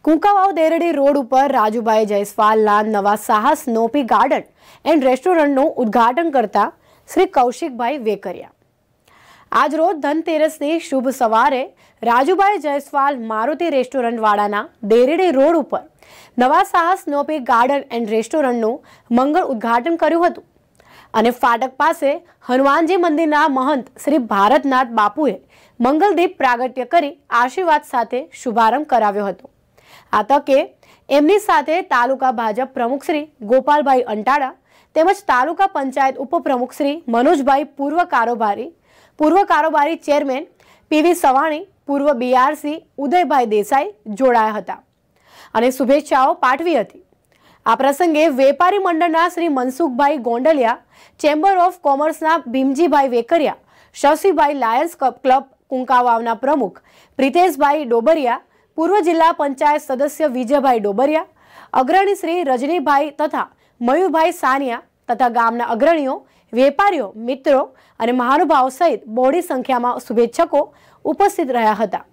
Kunkavav Derdi road ઉપર રાજુભાઈ જયસ્વાલના નવા સાહસ નોપી ગાર્ડન એન્ડ રેસ્ટોરન્ટનું ઉદ્ઘાટન કરતા શ્રી કૌશિકભાઈ વેકરિયા આજ રોજ ધનતેરસની શુભ સવારે રાજુભાઈ જયસ્વાલ મારુતિ રેસ્ટોરન્ટ વાળાના દેરડી રોડ ઉપર નવા સાહસ નોપી ગાર્ડન એન્ડ રેસ્ટોરન્ટનું મંગળ ઉદ્ઘાટન કર્યું હતું અને ફાટક પાસે હનુમાનજી મંદિરના મહંત શ્રી ભારતનાથ બાપુએ મંગલદીપ પ્રાગટ્ય કરી આશીર્વાદ સાથે શુભારંભ કરાવ્યો હતો। આ તકે એમની સાથે તાલુકા ભાજપ પ્રમુખ શ્રી ગોપાલભાઈ અંટાળા તેમજ તાલુકા પંચાયત ઉપપ્રમુખ શ્રી મનોજભાઈ પૂર્વ કારોબારી ચેરમેન પીવી સવાણી પૂર્વ બીઆરસી ઉદયભાઈ દેસાઈ જોડાયા હતા અને શુભેચ્છાઓ પાઠવી હતી। આ પ્રસંગે વેપારી મંડળના શ્રી મનસુખભાઈ ગોંડલિયા, ચેમ્બર ઓફ કોમર્સના ભીમજીભાઈ વેકરિયા, શશીભાઈ લાયન્સ ક્લબ કુંકાવાવના પ્રમુખ પ્રિતેશભાઈ ડોબરિયા, પૂર્વ જિલ્લા પંચાયત સદસ્ય વિજયભાઈ ડોબરિયા, અગ્રણી શ્રી રજનીભાઈ તથા મયુરભાઈ સાનિયા તથા ગામના અગ્રણીઓ, વેપારીઓ, મિત્રો અને મહાનુભાવો સહિત બહોળી સંખ્યામાં શુભેચ્છકો ઉપસ્થિત રહ્યા હતા।